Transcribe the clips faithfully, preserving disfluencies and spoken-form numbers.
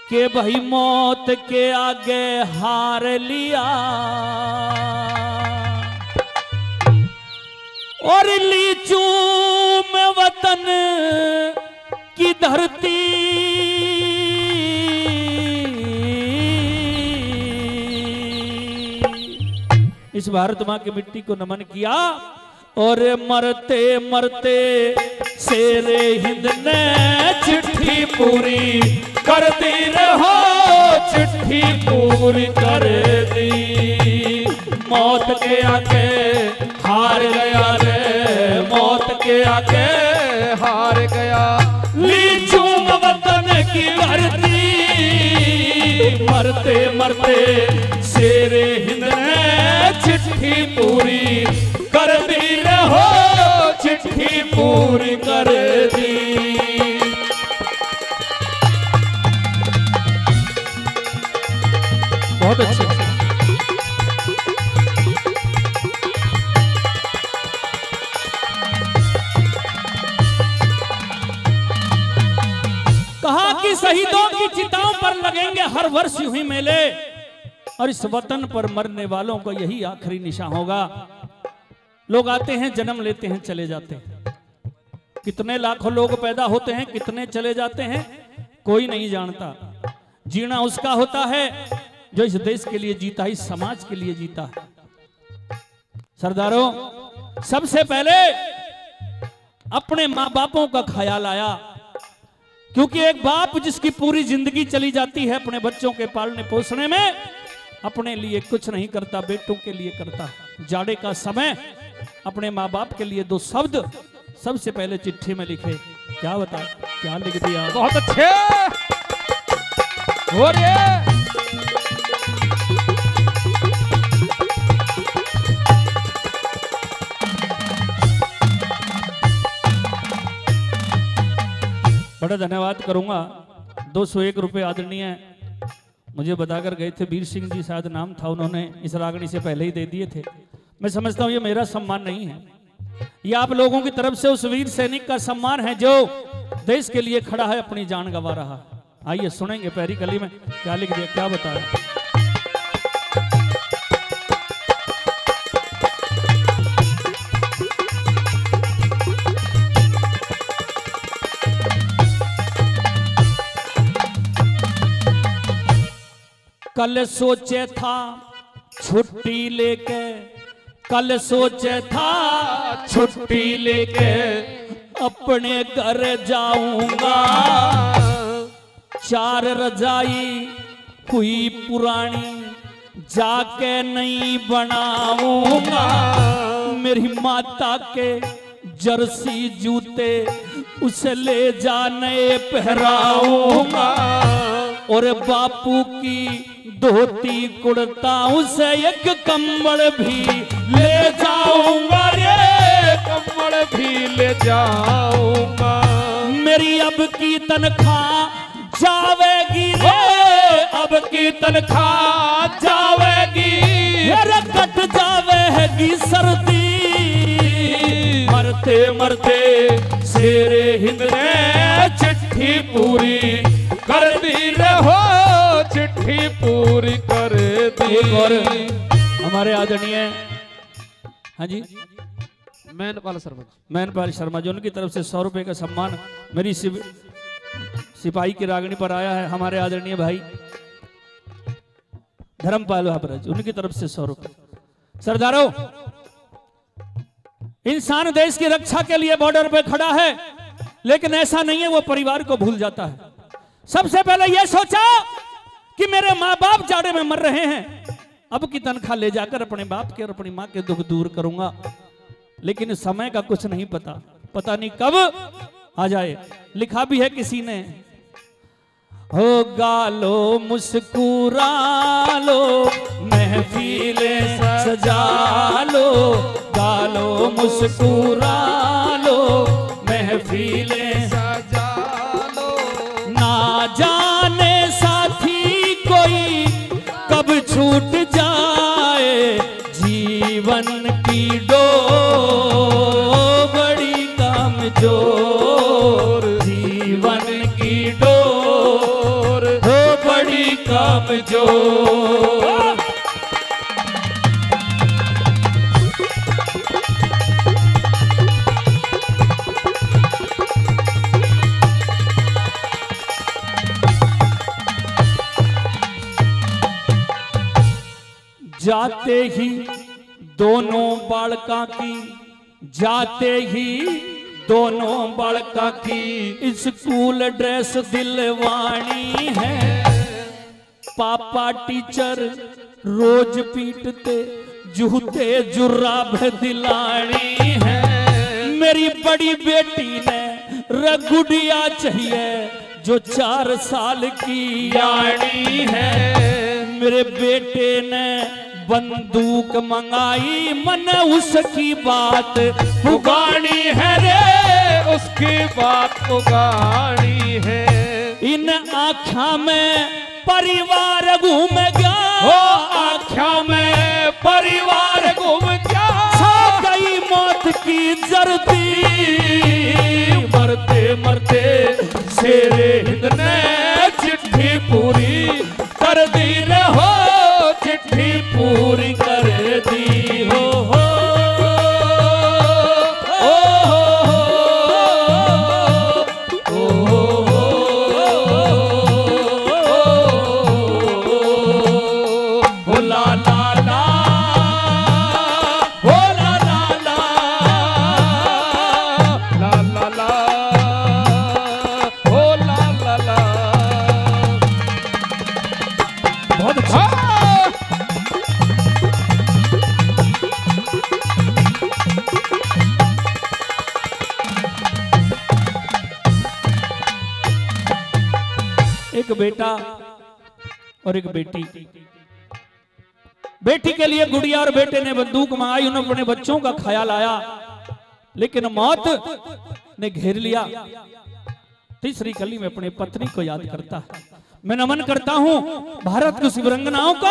के भाई मौत के आगे हार लिया और लीचू में वतन की धरती इस भारत मां की मिट्टी को नमन किया और मरते मरते शेरे हिंद ने चिट्ठी पूरी कर दी रहो, चिट्ठी पूरी कर दी। मौत के आगे हार गया रे, मौत के आगे हार गया लीचू वतन की धरती। मरते मरते शेरे हिंद ने चिट्ठी पूरी कर दी रहो, चिट्ठी पूरी कर दी। बहुत अच्छे। कहा कि शहीदों की चिताओं पर लगेंगे हर वर्ष यूं ही मेले और इस वतन पर मरने वालों को यही आखिरी निशान होगा। लोग आते हैं, जन्म लेते हैं, चले जाते हैं। कितने लाखों लोग पैदा होते हैं, कितने चले जाते हैं, कोई नहीं जानता। जीना उसका होता है जो इस देश के लिए जीता, इस समाज के लिए जीता है। सरदारों, सबसे पहले अपने माँ बापों का ख्याल आया, क्योंकि एक बाप जिसकी पूरी जिंदगी चली जाती है अपने बच्चों के पालने पोसने में, अपने लिए कुछ नहीं करता, बेटों के लिए करता है। जाड़े का समय अपने माँ बाप के लिए दो शब्द सबसे पहले चिट्ठी में लिखे। क्या बता, क्या लिख दिया? बहुत अच्छे हो रहे। बड़ा धन्यवाद करूंगा। दो सौ एक रुपये आदरणीय मुझे बताकर गए थे, वीर सिंह जी शायद नाम था, उन्होंने इस रागनी से पहले ही दे दिए थे। मैं समझता हूं ये मेरा सम्मान नहीं है, ये आप लोगों की तरफ से उस वीर सैनिक का सम्मान है जो देश के लिए खड़ा है, अपनी जान गंवा रहा। आइए सुनेंगे पहली कली में क्या लिख दिया, क्या बताया। कल सोचे था छुट्टी लेके, कल सोचे था छुट्टी लेके अपने घर जाऊंगा। चार रजाई हुई पुरानी जाके नहीं बनाऊंगा। मेरी माता के जर्सी जूते उसे ले जाने पहराऊंगा और बापू की धोती कुर्ता उसे एक कंबल भी ले जाऊंगा रे, कंबल भी ले जाऊंगा। मेरी अब की तनख्वाह जावेगी रे, अब की तनख्वाह जावेगी, मेरा कट जावेगी सर्दी। मरते मरते शेरे हिंद ने चिट्ठी पूरी कर दी रहो, चिट्ठी पूरी कर दी। और हमारे आदरणीय हाँ जी मैनपाल शर्मा, मैनपाल शर्मा जी, उनकी तरफ से सौ रुपए का सम्मान मेरी सिप, सिपाही की रागनी पर आया है। हमारे आदरणीय भाई धर्मपाल महाराज, उनकी तरफ से सौ रुपए। सरदारों, इंसान देश की रक्षा के लिए बॉर्डर पे खड़ा है, लेकिन ऐसा नहीं है वो परिवार को भूल जाता है। सबसे पहले यह सोचा कि मेरे माँ बाप जाड़े में मर रहे हैं, अब की तनख्वाह ले जाकर अपने बाप के और अपनी माँ के दुख दूर करूंगा। लेकिन समय का कुछ नहीं पता, पता नहीं कब आ जाए। लिखा भी है किसी ने, हो गालो मुस्कुरा लो महफिलें सजा लो, गालो मुस्कुरा लो महफिलें सजा लो। ना जाने साथी कोई कब छूट जाए, जीवन की डोर बड़ी कामजोर, जीवन की डोर हो जो जाते ही दोनों बालका की, जाते ही दोनों बालका की स्कूल ड्रेस दिलवानी है। पापा टीचर रोज पीटते, जूते जुराब दिलानी है। मेरी बड़ी बेटी ने रगुड़िया चाहिए जो चार साल की यानी है। मेरे बेटे ने बंदूक मंगाई, मन उसकी बात पुगानी है रे, उसकी बात पुगानी है। इन आँखा में परिवार घूम गया, हो आँखा में परिवार घूम गया। छा गई मौत की जर्दी, मरते मरते शेरे हिंद ने चिट्ठी पूरी कर दी रे हो, चिट्ठी पूरी कर दी हो, हो, ओ, ओ, ओ, ला ला ला, ओ ला ला ला, ला ला ला, ओ ला ला ला। बहुत अच्छा। एक बेटा और एक बेटी, बेटी के लिए गुड़िया और बेटे ने बंदूक मंगाई, उन्होंने अपने बच्चों का ख्याल आया, लेकिन मौत ने घेर लिया। तीसरी कली में अपने पत्नी को याद करता है। मैं नमन करता हूं भारत की शिवरंगनाओं को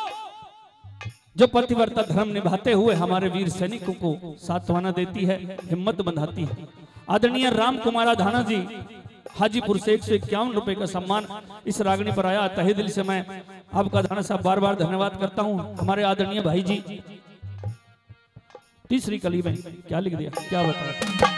जो पतिव्रता धर्म निभाते हुए हमारे वीर सैनिकों को सांत्वना देती है, हिम्मत बंधाती है। आदरणीय राम कुमार धाना जी हाजीपुर से एक सौ इक्यावन रुपए का सम्मान इस रागनी पर आया। तहे दिल से मैं आपका धाना साहब बार बार धन्यवाद करता हूं। हमारे आदरणीय भाई जी तीसरी कली में क्या लिख दिया, क्या बताया।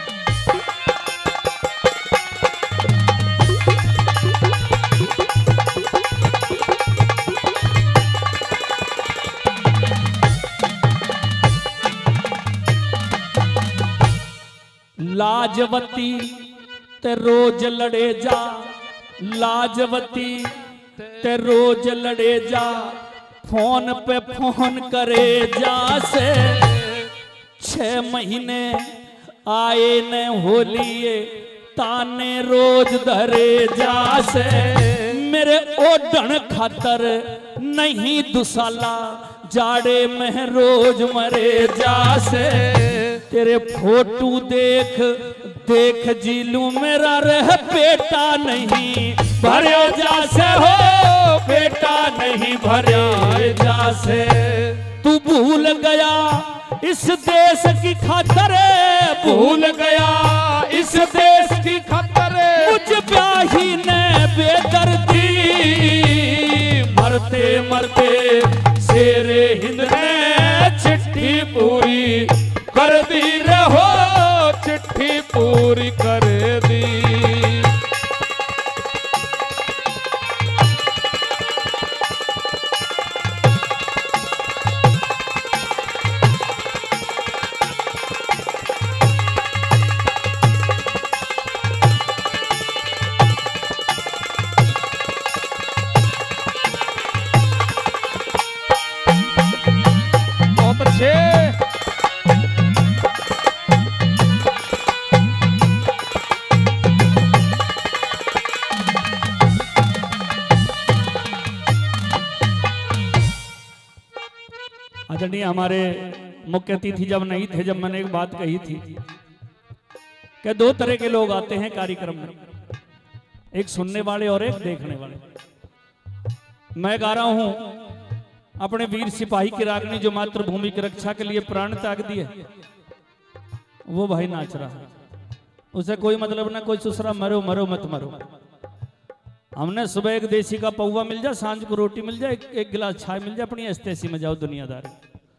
लाजवती ते रोज लड़े जा, लाजवती ते रोज लड़े जा, फोन पे फोन करे जा से। छह महीने आए न होलिए, ताने रोज धरे जा से। मेरे ओढ़न खातर नहीं दुसाला, जाड़े में रोज मरे जा से। तेरे फोटो देख देख जीलू मेरा रह बेटा नहीं भरे जा से, हो बेटा नहीं भरे जा से। तू भूल गया इस देश की खातर, भूल गया इस देश की खातर, मुझ ब्याही ने बेदर्दी। मरते मरते शेरे हिंद ने चिट्ठी पूरी कर दी रहो, चिट्ठी पूरी कर दी। बहुत अच्छे। आदरणीय हमारे मुख्य अतिथि जब नहीं थे, जब मैंने एक बात कही थी कि दो तरह के लोग आते हैं कार्यक्रम में, एक सुनने वाले और एक देखने वाले। मैं गा रहा हूं अपने वीर सिपाही की रागनी जो मातृभूमि की रक्षा के लिए प्राण त्याग दिए, वो भाई नाच रहा है। उसे कोई मतलब ना कोई सुसरा, मरो मरो मत मरो। हमने सुबह एक देसी का पौवा मिल जाए, सांझ को रोटी मिल जाए, एक, एक गिलास चाय मिल जाए, अपनी अस्तेसी में जाओ दुनियादारी।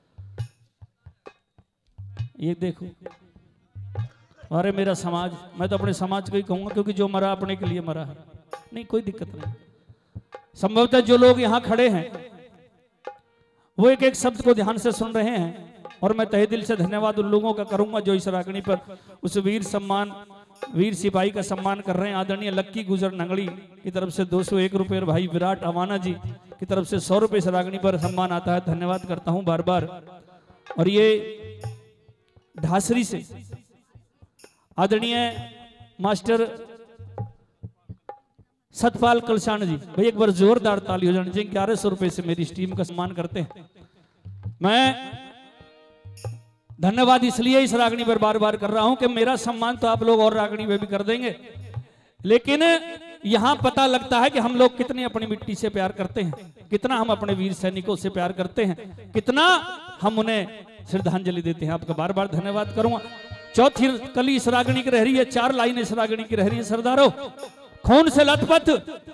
ये देखो, अरे मेरा समाज, मैं तो अपने समाज को ही कहूंगा क्योंकि जो मरा अपने के लिए मरा है। नहीं, कोई दिक्कत नहीं। संभवतः जो लोग यहाँ खड़े हैं वो एक एक शब्द को ध्यान से सुन रहे हैं, और मैं तहे दिल से धन्यवाद उन लोगों का करूंगा जो इस रागनी पर उस वीर सम्मान, वीर सिपाही का सम्मान कर रहे हैं। आदरणीय लक्की गुजर नंगड़ी की तरफ से दो सौ एक रुपये और भाई विराट अवाना जी की तरफ से सौ रुपये इस रागनी पर सम्मान आता है। धन्यवाद करता हूं बार बार। और ये ढासरी से आदरणीय मास्टर सतपाल कलशान जी, भाई एक बार जोरदार ताली हो जानी चाहिए। ग्यारह सौ रुपए से मेरी इस टीम का सम्मान करते हैं। मैं धन्यवाद इसलिए इस रागनी पर बार बार कर रहा हूं कि मेरा सम्मान तो आप लोग और रागनी में भी कर देंगे, लेकिन यहां पता लगता है कि हम लोग कितने अपनी मिट्टी से प्यार करते हैं, कितना हम अपने वीर सैनिकों से प्यार करते हैं, कितना हम उन्हें श्रद्धांजलि देते हैं। आपका बार बार धन्यवाद करूंगा। चौथी कली इस रागनी की रह रही है, चार लाइन इस रागनी की रह रही है। सरदारों, खून से लथपथ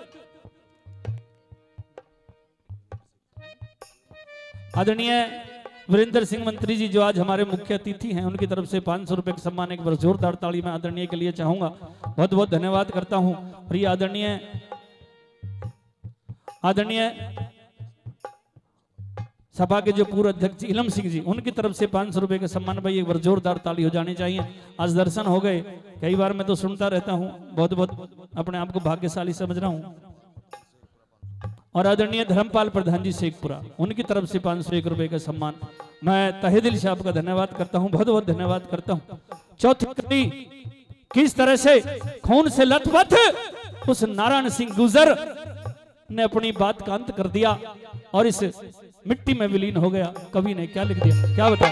आदरणीय वीरेंद्र सिंह मंत्री जी जो आज हमारे मुख्य अतिथि हैं, उनकी तरफ से पांच सौ रुपए का सम्मान एक बार जोरदार ताली में आदरणीय के लिए चाहूंगा। बहुत बहुत धन्यवाद करता हूं। और ये आदरणीय आदरणीय सभा के जो पूर्व अध्यक्ष इलम सिंह जी, उनकी तरफ से पांच सौ रुपए का सम्मान, भाई एक बार जोरदार ताली हो जानी चाहिए। आज दर्शन हो गए, कई बार मैं तो सुनता रहता हूं, बहुत बहुत अपने आप को भाग्यशाली समझ रहा हूं। और आदरणीय धर्मपाल प्रधान जी शेखपुरा, उनकी तरफ से पांच सौ एक रुपए का सम्मान, मैं तहे दिल से आपका धन्यवाद करता हूं, बहुत बहुत धन्यवाद करता हूं। चौथी कड़ी किस तरह से खून से लथपथ उस नारायण सिंह गुजर ने अपनी बात का अंत कर दिया और इस मिट्टी में विलीन हो गया। कवि ने क्या लिख दिया, क्या बताया।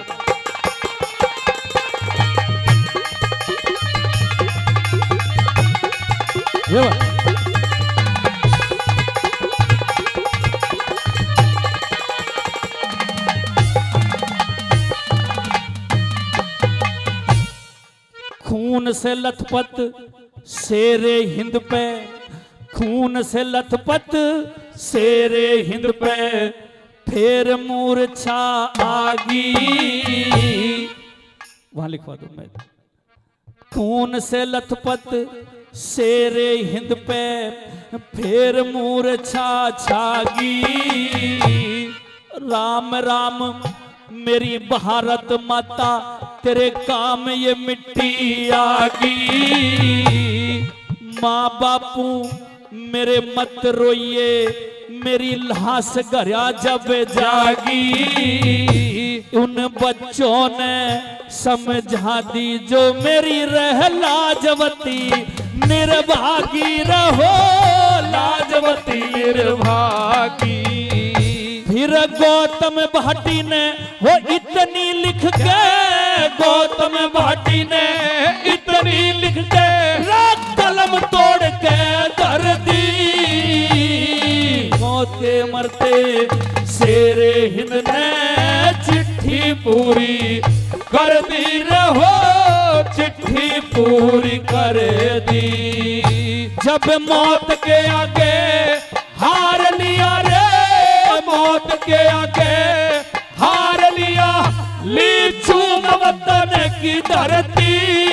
खून से लथपथ शेरे हिंद पे, खून से लथपथ शेरे हिंद पे फिर मूर्छा आगी। वहां लिखवा दो मैं। खून से लथपथ शेरे हिंद पे फिर मूर्छा छागी। राम राम मेरी भारत माता, तेरे काम ये मिट्टी आगी। माँ बापू मेरे मत रोइए, मेरी लाश घरा जब जागी। उन बच्चों ने समझा दी जो मेरी रह लाजवती, निर्भागी रहो लाजवती निर्भागी। फिर गौतम भाटी ने वो इतनी लिख के, गौतम भाटी ने इतनी लिख के कलम तोड़ के धर दी। मौते मरते शेरे हिंद ने चिट्ठी पूरी कर दी, रहो चिट्ठी पूरी कर दी। जब मौत के आगे हार लिया रे, मौत के आगे हार लिया, ली चूम वतन की धरती।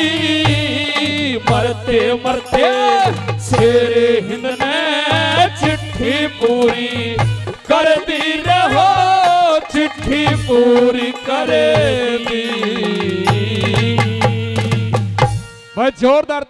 मरते मरते शेरे हिंद ने चिट्ठी पूरी कर दी, रहो चिट्ठी पूरी कर दी। बहुत जोरदार